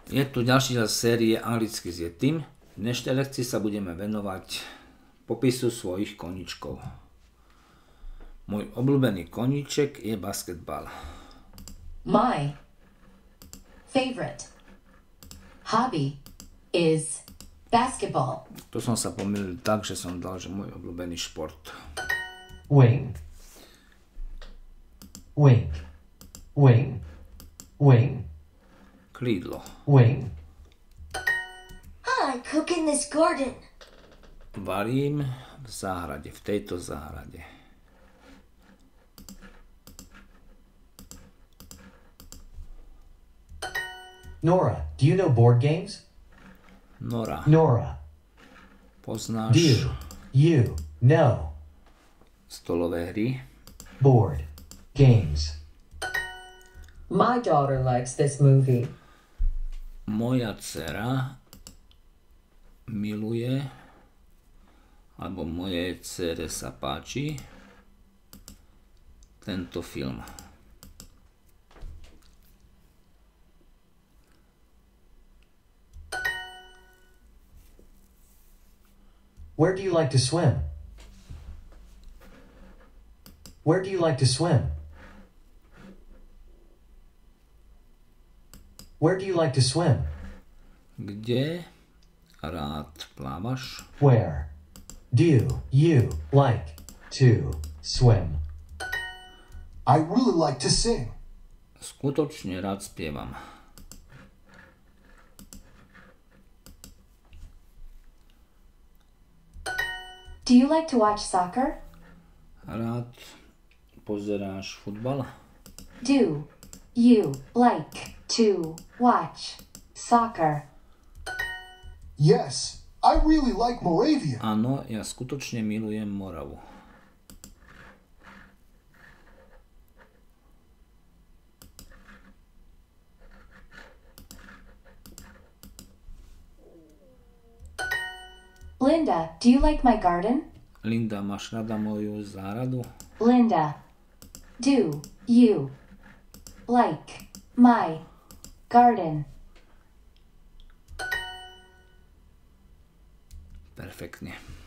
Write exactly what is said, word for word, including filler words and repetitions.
Je tu ďalší diel série Anglicky s Yetim. V dnešnej lekcii sa budeme venovať popisu svojich koníčkov. Môj obľúbený koníček je basketbal. My favorite hobby is basketball. Tu som sa pomýlil tak, že som dal, že môj obľúbený šport. Wing. Wing. Wing. Wing. Krídlo. Wing. I cook in this garden. Varím v záhrade, v tejto záhrade. Nora, do you know board games? Nora. Nora, Poznáš do you know stolové hry? board games? My daughter likes this movie. Moja dcera miluje, alebo mojej dcere sa páči tento film. Where do you like to swim? Where do you like to swim? Where do you like to swim? Kde rád plávaš? Where do you like to swim? I really like to sing. Skutočne rád spievam. Do you like to watch soccer? Rád pozeráš futbal? Do you like to watch soccer? Yes, I really like Moravia. Áno, ja skutočne milujem Moravu. Linda, do you like my garden? Linda, máš rada moju záhradu? Linda, do you like my garden? Perfektne.